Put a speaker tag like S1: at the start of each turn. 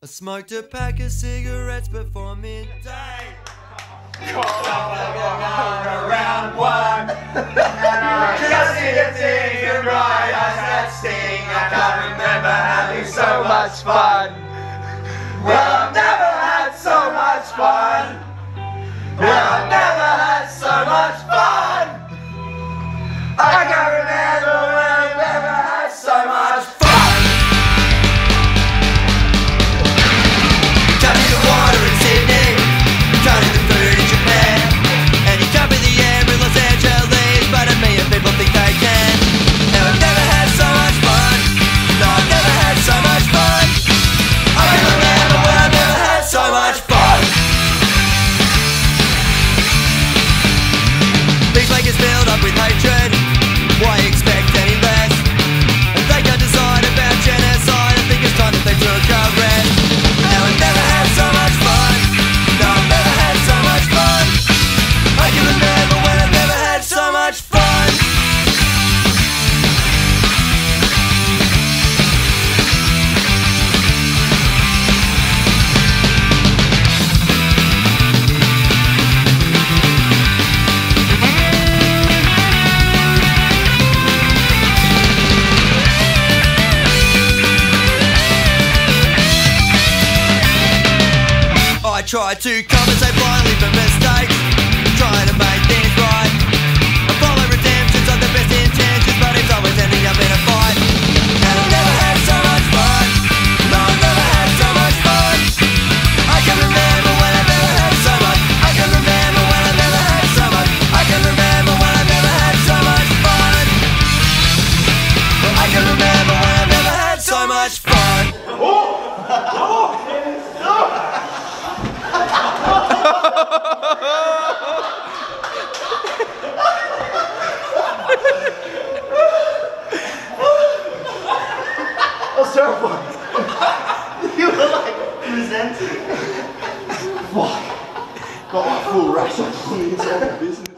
S1: I smoked a pack of cigarettes before midday.
S2: Called up around one. Just sitting and right as that sting. I can't remember having so much fun. Well, I've never had so much fun. Well, I've never had so much fun. I can't remember when I've ever had so much fun. Touching the water in Sydney, trying the food in Japan, and you jump in the air in Los Angeles, but a million people think they can. Now I've never had so much fun. No, I've never had so much fun. I can remember when I've never had so much fun. These makers build up with hatred. Why expect any less? And they can't decide about genocide. I think it's time that they took a rest. Now I've never had so much fun. No, I've never had so much fun. I can remember when I've never had so much fun. I tried to compensate blindly for mistakes, trying to make things right. I follow redemptions of the best intentions, but it's always ending up in a fight. And I've never had so much fun. No, I've never had so much fun. I can remember when I've never had so much. I can remember when I've never had so much. I can remember when I've never had so much fun. I can remember when I've never had so much fun.
S3: I was terrified. You were like presenting. Why? Got my full rash on the business.